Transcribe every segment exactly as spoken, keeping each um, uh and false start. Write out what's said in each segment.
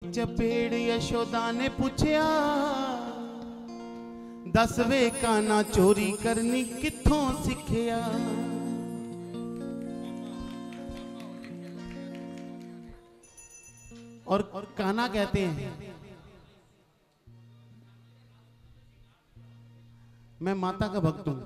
चपेड़ यशोदा ने पूछया, दस वे काना चोरी करनी कित्थों सिखया। और काना कहते हैं, मैं माता का भक्त हूं।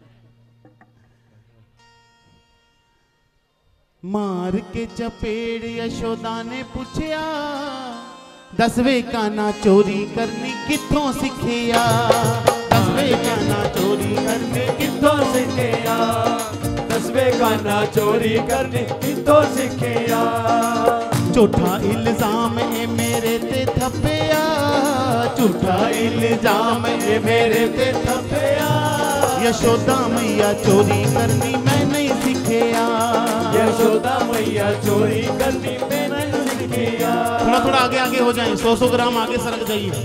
मार के चपेड़ यशोदा ने पूछया, दसवे काना चोरी करनी कित्थों सिखया। दसवे काना चोरी करनी कित्थों सिखया। दसवे काना चोरी करनी कित्थों सिखया। झूठा इल्जाम है मेरे ते थप्पया। झूठा इल्जाम है मेरे ते थप्पया। यशोदा मैया चोरी करनी मैं नहीं सिखया। यशोदा मैया चोरी करनी मैं नहीं सिखया। थोड़ा थोड़ा आगे आगे हो जाएं, सौ सौ ग्राम आगे सरक जाइए।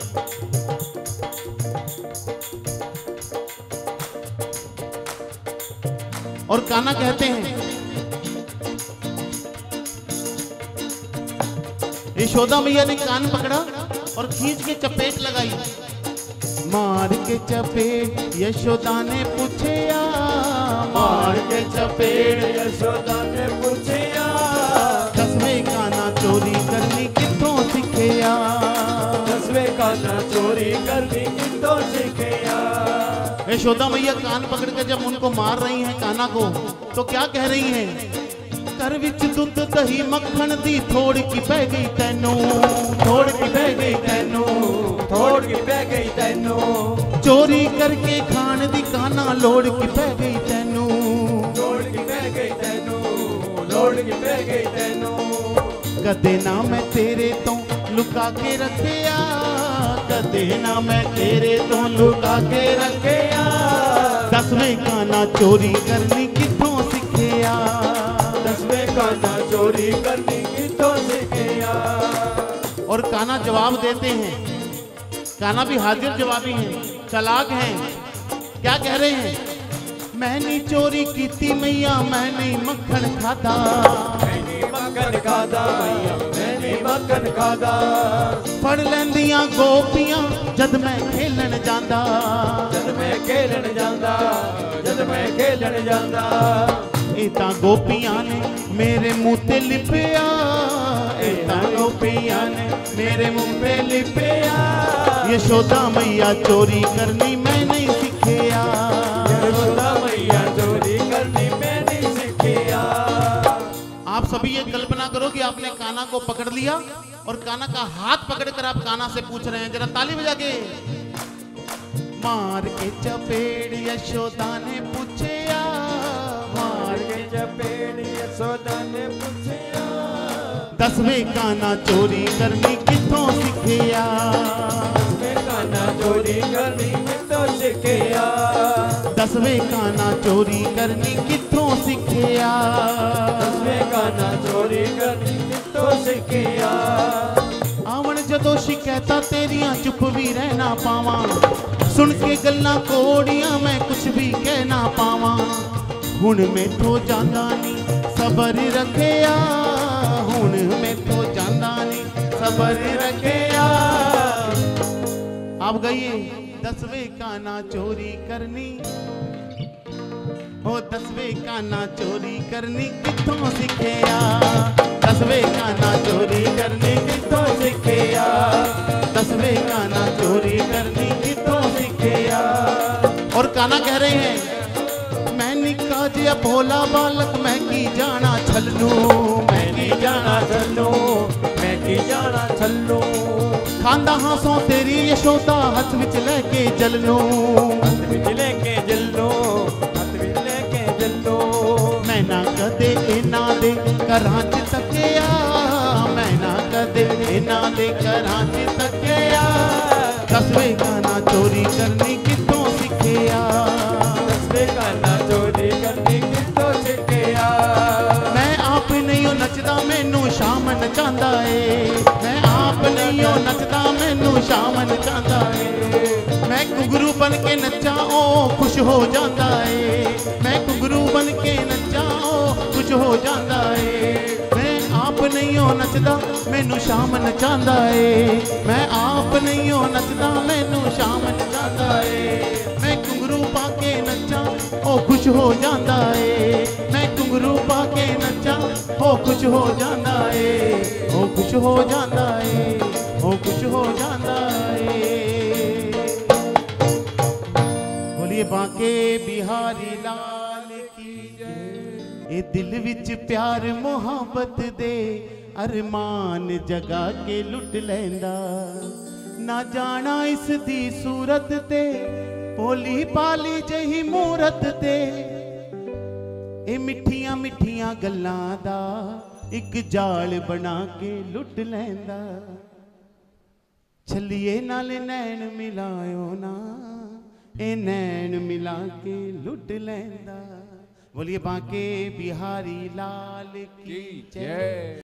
और काना कहते हैं, यशोदा मैया ने कान पकड़ा और खींच के चपेट लगाई। मार के चपेट यशोदा ने पूछया। मार के चपेट यशोदा ने पूछया। दसवें काना चोरी करनी कित्थों सिखया। दसवें काना चोरी करनी कित्थों सिखया। यशोदा मैया कान पकड़ के जब उनको मार रही हैं काना को, तो क्या कह रही हैं? कर विच दुध दही मक्खन दी थोड़ की बह गई तैनू। थोड़ की बह गई तैनू। थोड़ की बह गई तैनू। चोरी करके खान दी काना लोड़ की बह गई तैनू। लोड़ की बह गई तैनू। लोड़ की बह गई तैनू। कदे ना मैं तेरे तो लुका के रखया। कदे ना मैं तेरे तो लुका के रखया। दसवें काना चोरी करनी कित्थों सिखया। दसवें काना चोरी करनी कित्थों सिखया। और काना जवाब देते हैं, काना भी हाजिर जवाबी हैं, चालाक हैं। क्या कह रहे हैं? मैंने चोरी की थी मैया, मैंने मक्खन खाता। मैंने मक्खन खाता मैया, मैंने मक्खन खाता। फड़ लैंदियां गोपियां जद मैं खेलन जांदा। जद मैं खेलन जांदा। जद मैं खेलन जांदा। इता गोपियां ने मेरे मुंह ते लिपया। इता गोपियां ने मेरे मुंह पे लिपया। यशोदा मैया चोरी करनी मैं नहीं सिखया। यशोदा मैया चोरी करनी मैं नहीं सिखया। आप सभी ये कल्पना करो कि आपने काना को पकड़ लिया और काना का हाथ पकड़कर आप काना से पूछ रहे हैं, जरा ताली बजा के। मार के चपेड़ यशोदा ने पूछया। मार के चपेड़ यशोदा ने पूछया। दसवें काना चोरी करनी कित्थों सिखया। दसवें काना चोरी करनी कित्थों सिखया। दसवें काना चोरी करनी कित्थों सिखया। दसवें काना चोरी करनी कित्थों सिखया। आवन जदों शिकायतां तेरियां चुप भी रहना पावां। सुन के गल्लां कोड़ियां मैं कुछ भी कह ना पावां। हुण मैं तो जांदा नी सबर रखया। हुण मैं तो जांदा नी सबर रखया। आप गाइए, दसवें काना चोरी करनी। ओ दसवें काना चोरी करनी कित्थों सिखया। दसवें काना चोरी करनी कित्थों सिखया। दसवें काना चोरी करनी कित्थों सिखया। और काना कह रहे हैं, मैं निक्का जिहा भोला बालक मैं की जाना छल्लू। मैं की जाना छल्लू। मैं की जाना छल्लू। खांदा हासों तेरी यशोदा हथ विच लेके जलनू। हथ विच लेके जल्लो। हथ विच लेके जल्लो। मैं ना कदे इना दे घरां च तकिया। मैं ना कदे इना दे घरां च तकिया। दसवें काना चोरी करनी कित्थों सिखया। दसवें काना चोरी करनी कित्थों सिखया। मैं आप नहीं नचदा मैनू शाम नचांदा ए। मैं आप नहीं नचदा मैनू शाम नचांदा ए। मैं घुंघरू बन के नचा ओ खुश हो जाता है। मैं घुंघरू बन के नचा ओ खुश हो जाता है। मैं आप नहीं हो नचदा मैनू शाम नचांदा ए, मैं आप नहीं हो नचदा मैनू शाम नचांदा ए। मैं घुंघरू पा के नचा ओ खुश हो जांदा ए, मैं घुंघरू पा के नचा ओ खुश हो जांदा ए, ओ खुश हो जांदा ए, ओ खुश हो जांदा ए। बोलिए बांके बिहारी लाल की जय। ए दिल विच प्यार मोहब्बत दे अरमान जगा के लुट लैंदा, ना जाना इस दी सूरत ते भोली पाली जही मूरत ते। ए मिठियां मिठियां गल्लां दा एक जाल बना के लुट लैंदा, छलिए नाल नैन मिलायो ना ए नैन मिला के लुट लैंदा। बोलिए बांके बिहारी लाल की जय।